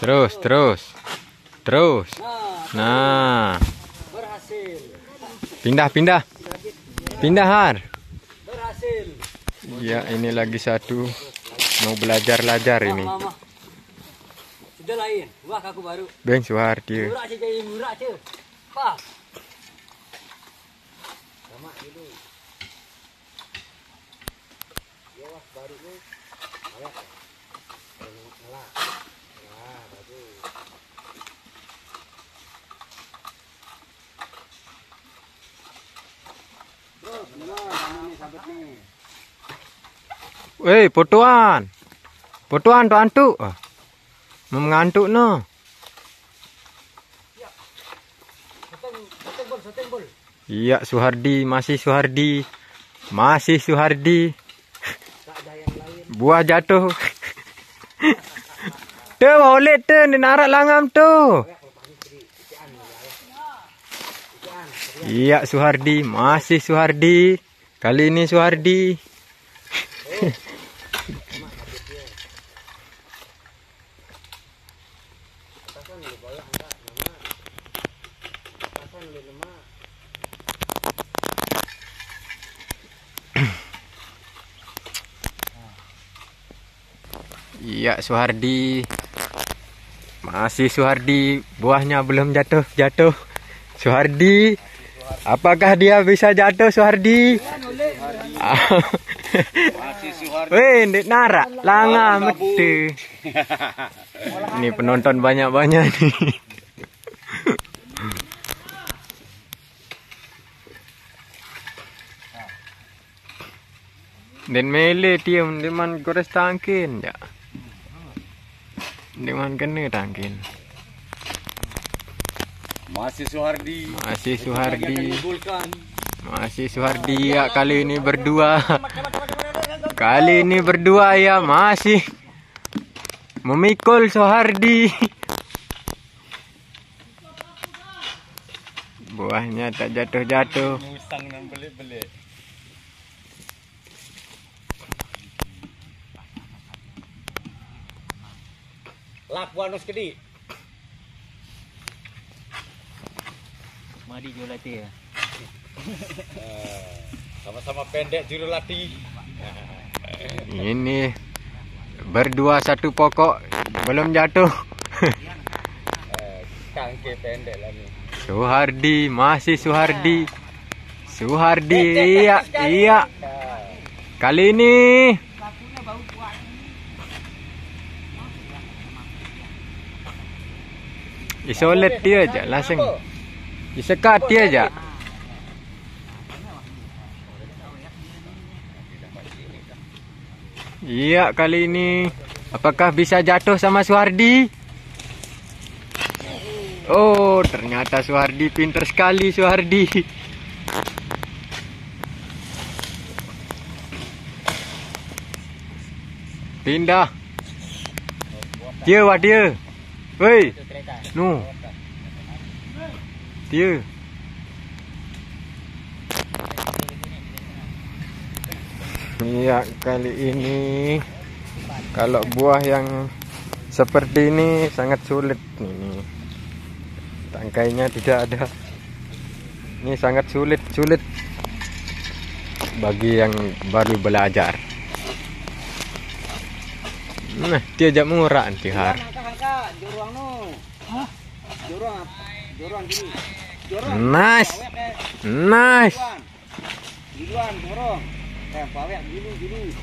Terus, terus. Terus. Nah. Berhasil. Pindah, pindah. Pindah, Har. Berhasil. Ya, ini lagi satu. Mau belajar-belajar ini. Mama. Sudah lain. Wah, aku baru. Beng Suhardi. Murah aja jadi murah aja. Pak. Sama dulu. Ya, wah, baru nih. Ayo. Nyala. Nah, bagus. Terus, mana nih sahabat nih? Weh, fotoan. Fotoan tuh antuk. Mau mengantuk no. Seteng bol. Iya, Suhardi, masih Suhardi. Masih Suhardi. Tak ada yang lain. Buah jatuh. Tuh, boleh tuh, narak langam tuh. Iya, Suhardi, masih Suhardi. Kali ini Suhardi. Iya, Suhardi. Masih Suhardi. Buahnya belum jatuh. Suhardi. Apakah dia bisa jatuh, Suhardi? Masih Suhardi. Weh, ndek narak. Langa mete. Ini penonton banyak-banyak nih. Dan mele tiam deman gores tangkin ya. Deman kena tangkin. Masih Suhardi. Masih Suhardi. Unggulkan. Masih Suhardi ya, kali ini berdua. Kali ini berdua ya, masih memikul Suhardi. Buahnya tak jatuh-jatuh. Musang nang belik-belik. Lapuan us kedi. Madi jolati ya. Sama-sama pendek juru latih. Ini berdua satu pokok, belum jatuh. Kangke pendek lah nih. Suhardi, masih Suhardi. Suhardi, iya. Kali ini isolat dia aja langsung. Disekat dia aja. Iya, kali ini apakah bisa jatuh sama Suhardi? Oh, ternyata Suhardi pintar sekali, Suhardi. Pindah. Dia wah dia. Woi. Nu. Dia. Iya, kali ini kalau buah yang seperti ini sangat sulit ini. Tangkainya tidak ada. Ini sangat sulit bagi yang baru belajar. Nah, dia jak murah nanti Har. Jorong no. Hah? Jorong gini. Nice. Nice. Duluan jorong. Pawek dulu.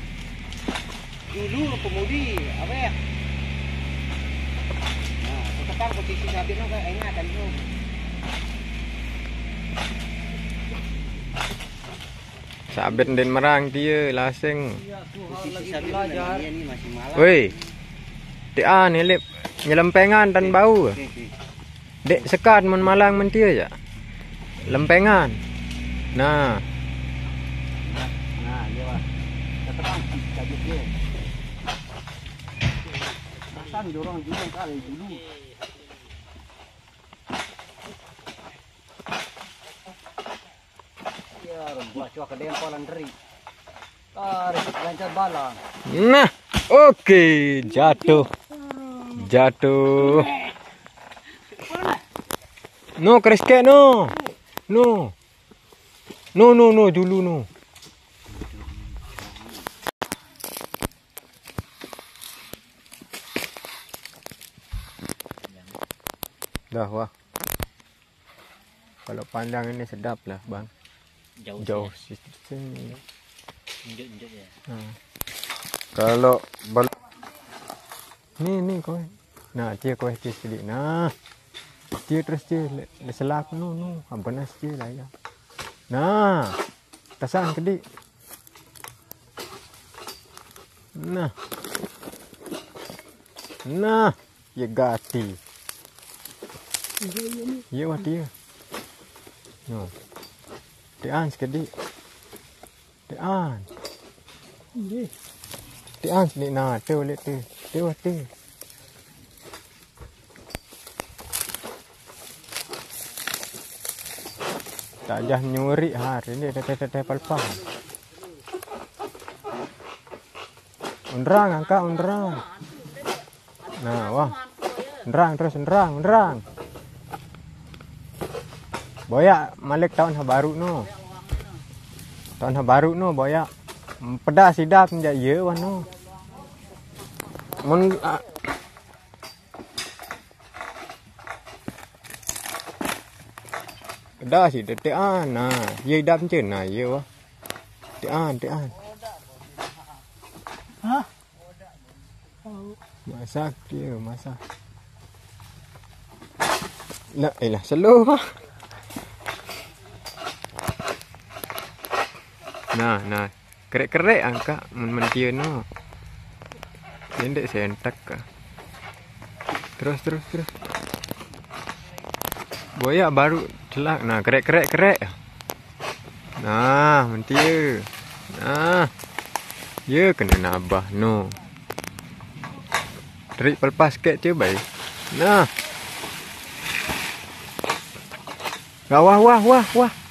Dulu pemudi, awek. Nah, sekarang posisi sabitnya kayak enak kan itu. Sabit den merang dia lasing. Posisi sabitnya ini masih malam. Woi. Dia nih lip nyelempengan dan bau. Dek sekat men malang men dia ya. Lempengan. Nah. Nah, iya wah. Sekarang sabit dia. Pasang dorong dulu kali dulu. Ya, buat cuak kedempolan deri. Tarik lancar balang. Nah, oke, jatuh. Jatuh. No, keresket no. No. No, dulu no. Dah wah. Kalau pandang ini sedap lah bang. Jauh sini. Injek ya. Kalau ni kau. Nah, dia kau sedikit. Nah. Dia terus dia selak no. Panas dia lah ya. Nah. Tasang kedik. Nah. Ya gati. Ya wah dia. No. Tian sekedik. Tian. Tian sini nah, tu lihat tu. Tu wah tu. Tak jah nyuri hari ni tete palpang. Undrang angka undrang. Nah, wah. Undrang. Boyak Malik tahun baru no. Tahun baru no boyak. Pedas sidap menjak ye wan no. Mun pedas si tetean nah, ye dap jen nah ye wah. Tean. Hah? Masak dia, masak. Lah, slow lah. Nah. Kerek angka mentia no. Pendek sentak kah. Terus. Boyak baru celak. Nah, kerek. Nah, mentia. Nah. Ya kena nabah no. Trik pelpas ket je baik. Nah. Wah.